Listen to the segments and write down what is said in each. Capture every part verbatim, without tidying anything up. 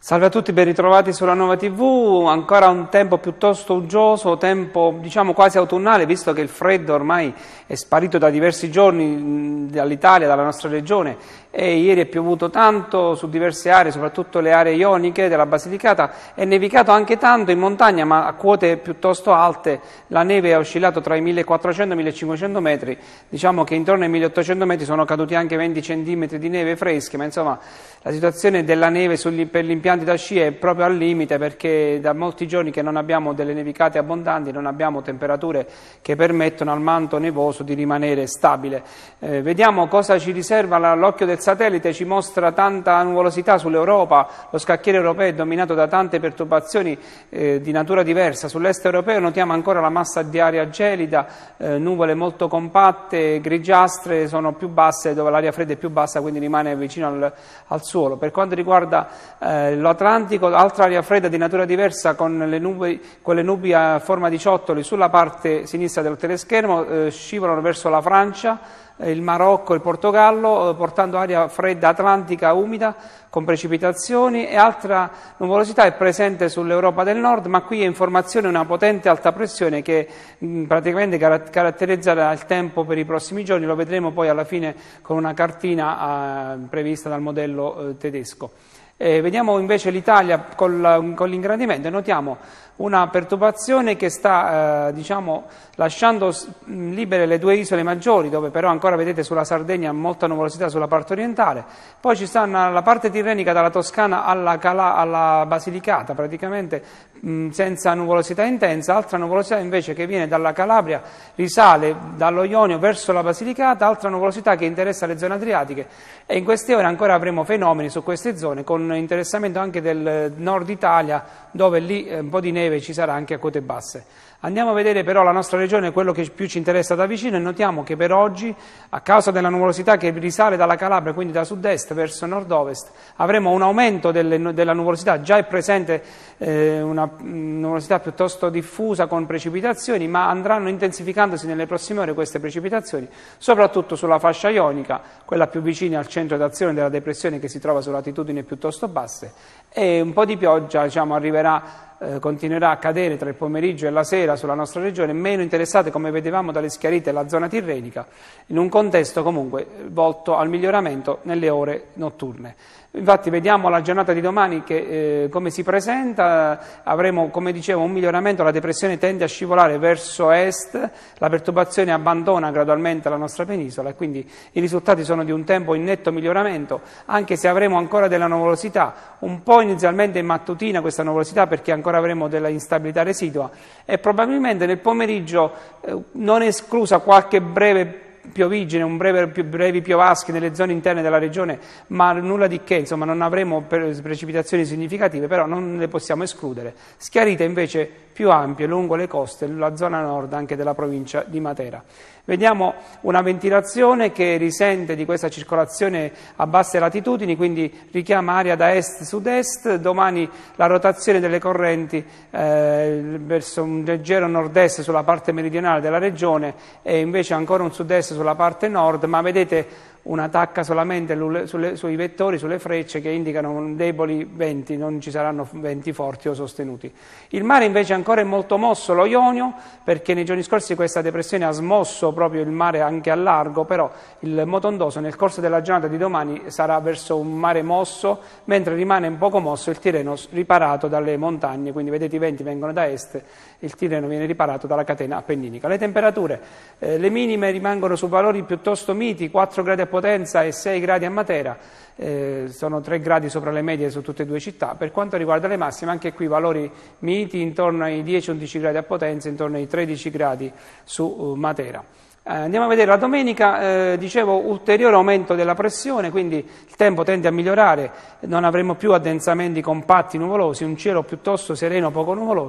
Salve a tutti, ben ritrovati sulla Nuova tivù. Ancora un tempo piuttosto uggioso, tempo diciamo quasi autunnale, visto che il freddo ormai è sparito da diversi giorni dall'Italia, dalla nostra regione, e ieri è piovuto tanto su diverse aree, soprattutto le aree ioniche della Basilicata. È nevicato anche tanto in montagna, ma a quote piuttosto alte. La neve ha oscillato tra i millequattrocento e i millecinquecento metri, diciamo che intorno ai milleottocento metri sono caduti anche venti centimetri di neve fresche, ma insomma la situazione della neve sugli, per gli impianti da sci è proprio al limite, perché da molti giorni che non abbiamo delle nevicate abbondanti, non abbiamo temperature che permettono al manto nevoso di rimanere stabile. Eh, vediamo cosa ci riserva l'occhio del satellite, ci mostra tanta nuvolosità sull'Europa. Lo scacchiere europeo è dominato da tante perturbazioni eh, di natura diversa. Sull'est europeo notiamo ancora la massa di aria gelida, eh, nuvole molto compatte, grigiastre, sono più basse, dove l'aria fredda è più bassa, quindi rimane vicino al, al suolo. Per quanto riguarda eh, l'Atlantico, altra aria fredda di natura diversa, con le nubi, con le nubi a forma di ciottoli sulla parte sinistra del teleschermo, eh, scivolano verso la Francia, il Marocco e il Portogallo, portando aria fredda atlantica umida con precipitazioni, e altra nuvolosità è presente sull'Europa del Nord, ma qui è in formazione una potente alta pressione che mh, praticamente car- caratterizzerà il tempo per i prossimi giorni. Lo vedremo poi alla fine con una cartina eh, prevista dal modello eh, tedesco. Eh, vediamo invece l'Italia con, la, con l'ingrandimento e notiamo una perturbazione che sta eh, diciamo, lasciando libere le due isole maggiori, dove però ancora vedete sulla Sardegna molta nuvolosità sulla parte orientale. Poi ci sta una, la parte tirrenica dalla Toscana alla, Cala, alla Basilicata, praticamente mh, senza nuvolosità intensa. Altra nuvolosità invece che viene dalla Calabria, risale dallo Ionio verso la Basilicata, altra nuvolosità che interessa le zone adriatiche, e in queste ore ancora avremo fenomeni su queste zone, con interessamento anche del nord Italia, dove lì eh, un po' di neve ci sarà anche a quote basse. Andiamo a vedere però la nostra regione, quello che più ci interessa da vicino, e notiamo che per oggi, a causa della nuvolosità che risale dalla Calabria, quindi da sud-est verso nord-ovest, avremo un aumento delle, della nuvolosità. Già è presente eh, una nuvolosità piuttosto diffusa con precipitazioni, ma andranno intensificandosi nelle prossime ore queste precipitazioni, soprattutto sulla fascia ionica, quella più vicina al centro d'azione della depressione che si trova su latitudini piuttosto basse, e un po' di pioggia diciamo, arriverà. Eh, continuerà a cadere tra il pomeriggio e la sera sulla nostra regione, meno interessate, come vedevamo, dalle schiarite la zona tirrenica, in un contesto comunque volto al miglioramento nelle ore notturne. Infatti vediamo la giornata di domani che eh, come si presenta. Avremo, come dicevo, un miglioramento, la depressione tende a scivolare verso est, la perturbazione abbandona gradualmente la nostra penisola, e quindi i risultati sono di un tempo in netto miglioramento, anche se avremo ancora della nuvolosità, un po' inizialmente in mattutina questa nuvolosità, perché ancora avremo della instabilità residua, e probabilmente nel pomeriggio eh, non è esclusa qualche breve piovigine, un breve, più brevi piovaschi nelle zone interne della regione, ma nulla di che, insomma non avremo precipitazioni significative, però non le possiamo escludere. Schiarite invece più ampie lungo le coste, la zona nord anche della provincia di Matera. Vediamo una ventilazione che risente di questa circolazione a basse latitudini, quindi richiama aria da est-sud-est. Domani la rotazione delle correnti eh, verso un leggero nord-est sulla parte meridionale della regione, e invece ancora un sud-est sulla parte nord, ma vedete una tacca solamente sulle, sui vettori, sulle frecce, che indicano deboli venti, non ci saranno venti forti o sostenuti. Il mare invece ancora è molto mosso, lo Ionio, perché nei giorni scorsi questa depressione ha smosso proprio il mare anche a largo, però il Motondoso nel corso della giornata di domani sarà verso un mare mosso, mentre rimane un poco mosso il Tirreno riparato dalle montagne, quindi vedete i venti vengono da est, il Tirreno viene riparato dalla catena appenninica. Le temperature, eh, le minime rimangono su valori piuttosto miti, quattro gradi a Potenza e sei gradi a Matera, eh, sono tre gradi sopra le medie su tutte e due città. Per quanto riguarda le massime, anche qui valori miti, intorno ai dieci undici gradi a Potenza, intorno ai tredici gradi su uh, Matera. Eh, andiamo a vedere la domenica, eh, dicevo ulteriore aumento della pressione, quindi il tempo tende a migliorare, non avremo più addensamenti compatti nuvolosi, un cielo piuttosto sereno, poco nuvoloso,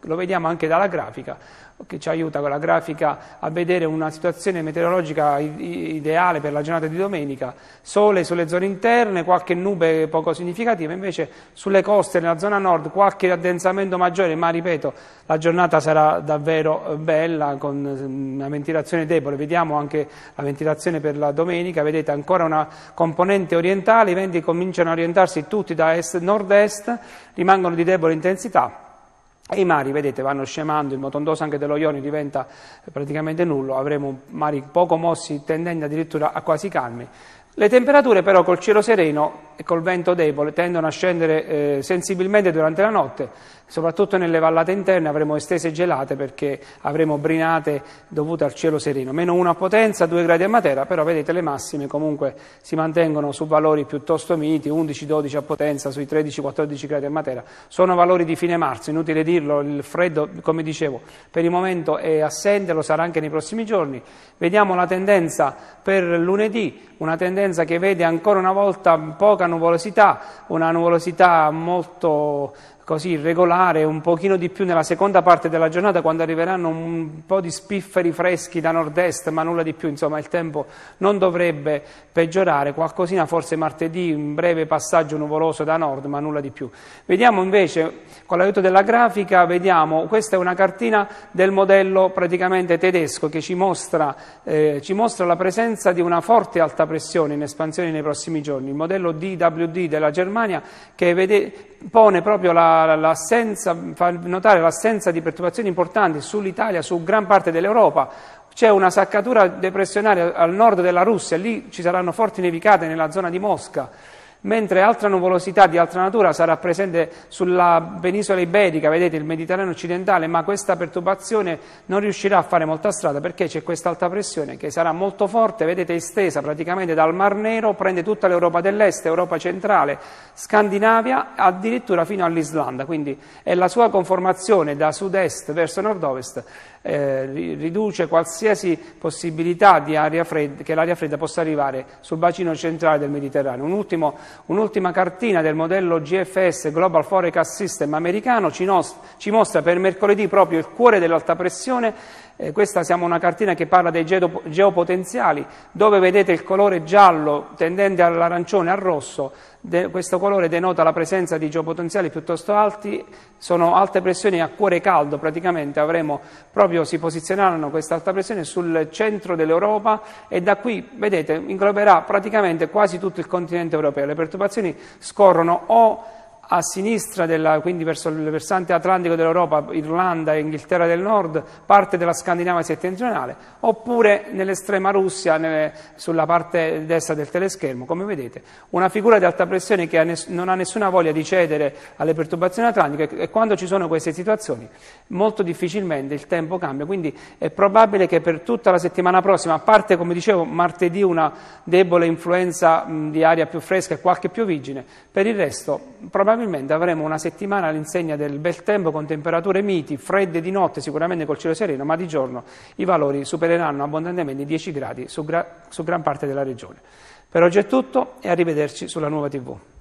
lo vediamo anche dalla grafica, che ci aiuta con la grafica a vedere una situazione meteorologica ideale per la giornata di domenica. Sole sulle zone interne, qualche nube poco significativa, invece sulle coste, nella zona nord, qualche addensamento maggiore, ma ripeto, la giornata sarà davvero bella con una ventilazione debole. Vediamo anche la ventilazione per la domenica, vedete ancora una componente orientale, i venti cominciano a orientarsi tutti da est-nord-est, rimangono di debole intensità. E i mari, vedete, vanno scemando, il motondoso anche dello Ionio diventa praticamente nullo, avremo mari poco mossi tendenti addirittura a quasi calmi. Le temperature però col cielo sereno e col vento debole tendono a scendere eh, sensibilmente durante la notte, soprattutto nelle vallate interne avremo estese gelate perché avremo brinate dovute al cielo sereno. Meno uno a Potenza, due gradi a Matera, però vedete le massime comunque si mantengono su valori piuttosto miti, undici dodici a Potenza, sui tredici quattordici gradi a Matera. Sono valori di fine marzo, inutile dirlo, il freddo, come dicevo, per il momento è assente, lo sarà anche nei prossimi giorni. Vediamo la tendenza per lunedì, una tendenza che vede ancora una volta poca nuvolosità, una nuvolosità molto così irregolare, un pochino di più nella seconda parte della giornata quando arriveranno un po' di spifferi freschi da nord-est, ma nulla di più, insomma il tempo non dovrebbe peggiorare, qualcosina forse martedì, un breve passaggio nuvoloso da nord, ma nulla di più. Vediamo invece, con l'aiuto della grafica, vediamo, questa è una cartina del modello praticamente tedesco che ci mostra, eh, ci mostra la presenza di una forte alta pressione in espansione nei prossimi giorni, il modello D W D della Germania che vede, pone proprio la l'assenza, fa notare l'assenza di perturbazioni importanti sull'Italia, su gran parte dell'Europa. C'è una saccatura depressionaria al nord della Russia, lì ci saranno forti nevicate nella zona di Mosca, mentre altra nuvolosità di altra natura sarà presente sulla penisola iberica, vedete il Mediterraneo occidentale, ma questa perturbazione non riuscirà a fare molta strada perché c'è questa alta pressione che sarà molto forte, vedete estesa praticamente dal Mar Nero, prende tutta l'Europa dell'Est, Europa centrale, Scandinavia, addirittura fino all'Islanda, quindi è la sua conformazione da sud-est verso nord-ovest eh, riduce qualsiasi possibilità di aria fredda, che l'aria fredda possa arrivare sul bacino centrale del Mediterraneo. Un ultimo Un'ultima cartina del modello G F S, Global Forecast System americano, ci, nos- ci mostra per mercoledì proprio il cuore dell'alta pressione. Eh, questa siamo una cartina che parla dei geo- geopotenziali, dove vedete il colore giallo tendente all'arancione e al rosso. De- questo colore denota la presenza di geopotenziali piuttosto alti, sono alte pressioni a cuore caldo, praticamente avremo proprio, si posizioneranno questa alta pressione sul centro dell'Europa e da qui, vedete, ingloberà praticamente quasi tutto il continente europeo. Le perturbazioni scorrono o a sinistra, della, quindi verso il versante atlantico dell'Europa, Irlanda e Inghilterra del Nord, parte della Scandinavia settentrionale, oppure nell'estrema Russia, nelle, sulla parte destra del teleschermo, come vedete. Una figura di alta pressione che ha ness- non ha nessuna voglia di cedere alle perturbazioni atlantiche e quando ci sono queste situazioni molto difficilmente il tempo cambia, quindi è probabile che per tutta la settimana prossima, a parte, come dicevo, martedì una debole influenza mh, di aria più fresca e qualche pioviggine, per il resto probabilmente Probabilmente avremo una settimana all'insegna del bel tempo con temperature miti, fredde di notte, sicuramente col cielo sereno, ma di giorno i valori supereranno abbondantemente i dieci gradi su, gra- su gran parte della regione. Per oggi è tutto e arrivederci sulla Nuova tivù.